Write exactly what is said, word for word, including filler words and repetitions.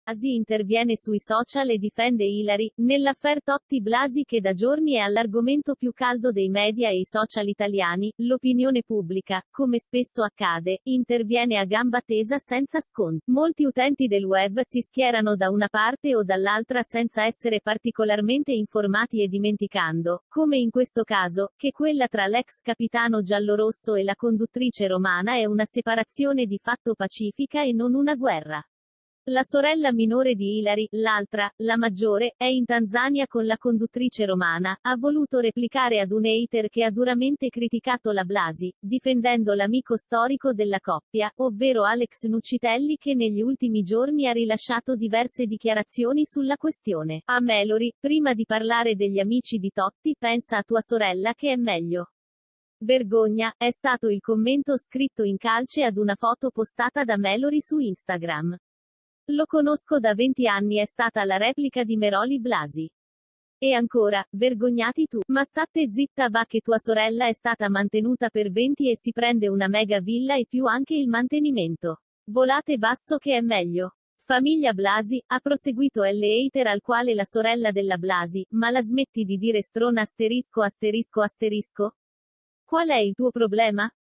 Blasi interviene sui social e difende Ilary, nell'affaire Totti-Blasi che da giorni è all'argomento più caldo dei media e i social italiani, l'opinione pubblica, come spesso accade, interviene a gamba tesa senza sconti. Molti utenti del web si schierano da una parte o dall'altra senza essere particolarmente informati e dimenticando, come in questo caso, che quella tra l'ex capitano giallorosso e la conduttrice romana è una separazione di fatto pacifica e non una guerra. La sorella minore di Ilary, l'altra, la maggiore, è in Tanzania con la conduttrice romana, ha voluto replicare ad un hater che ha duramente criticato la Blasi, difendendo l'amico storico della coppia, ovvero Alex Nuccitelli che negli ultimi giorni ha rilasciato diverse dichiarazioni sulla questione. A Mallory, prima di parlare degli amici di Totti pensa a tua sorella che è meglio. Vergogna, è stato il commento scritto in calce ad una foto postata da Mallory su Instagram. Lo conosco da venti anni è stata la replica di Meroli Blasi. E ancora, vergognati tu, ma state zitta va che tua sorella è stata mantenuta per venti e si prende una mega villa e più anche il mantenimento. Volate basso che è meglio. Famiglia Blasi, ha proseguito l'hater al quale la sorella della Blasi, ma la smetti di dire strona asterisco asterisco asterisco? Qual è il tuo problema?